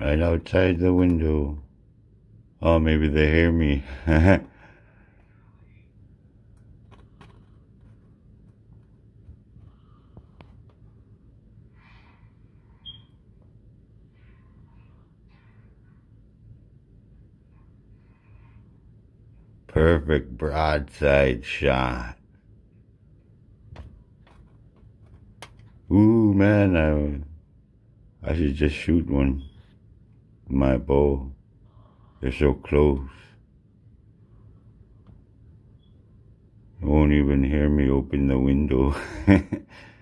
Right outside the window. Oh, maybe they hear me. Perfect broadside shot. Ooh, man, I should just shoot one with my bow. They're so close. They won't even hear me open the window.